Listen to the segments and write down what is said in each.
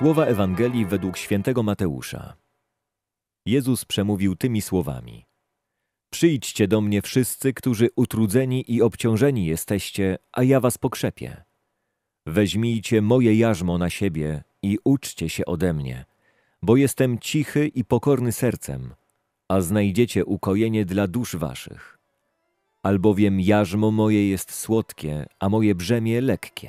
Słowa Ewangelii według świętego Mateusza. Jezus przemówił tymi słowami: Przyjdźcie do mnie wszyscy, którzy utrudzeni i obciążeni jesteście, a ja was pokrzepię. Weźmijcie moje jarzmo na siebie i uczcie się ode mnie, bo jestem cichy i pokorny sercem, a znajdziecie ukojenie dla dusz waszych. Albowiem jarzmo moje jest słodkie, a moje brzemię lekkie.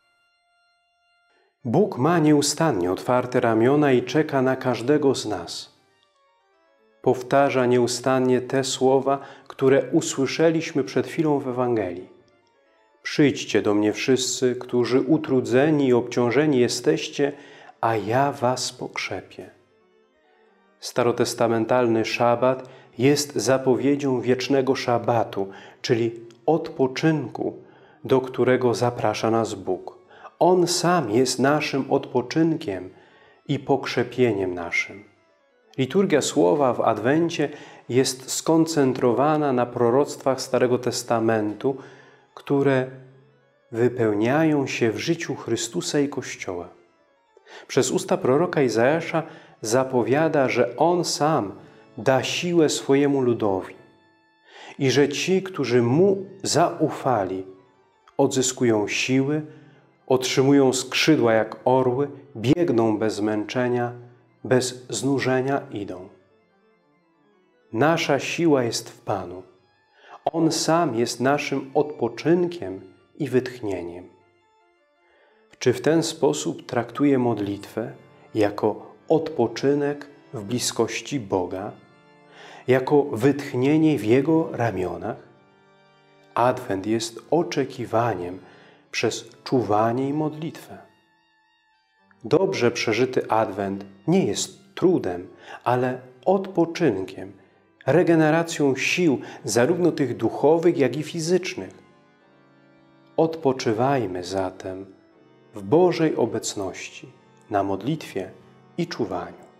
Bóg ma nieustannie otwarte ramiona i czeka na każdego z nas. Powtarza nieustannie te słowa, które usłyszeliśmy przed chwilą w Ewangelii. Przyjdźcie do mnie wszyscy, którzy utrudzeni i obciążeni jesteście, a ja was pokrzepię. Starotestamentalny szabat jest zapowiedzią wiecznego szabatu, czyli odpoczynku, do którego zaprasza nas Bóg. On sam jest naszym odpoczynkiem i pokrzepieniem naszym. Liturgia Słowa w Adwencie jest skoncentrowana na proroctwach Starego Testamentu, które wypełniają się w życiu Chrystusa i Kościoła. Przez usta proroka Izajasza zapowiada, że On sam da siłę swojemu ludowi i że ci, którzy Mu zaufali, odzyskują siły, otrzymują skrzydła jak orły, biegną bez zmęczenia, bez znużenia idą. Nasza siła jest w Panu. On sam jest naszym odpoczynkiem i wytchnieniem. Czy w ten sposób traktuje modlitwę jako odpoczynek w bliskości Boga, jako wytchnienie w Jego ramionach? Adwent jest oczekiwaniem przez czuwanie i modlitwę. Dobrze przeżyty Adwent nie jest trudem, ale odpoczynkiem, regeneracją sił, zarówno tych duchowych, jak i fizycznych. Odpoczywajmy zatem w Bożej obecności, na modlitwie i czuwaniu.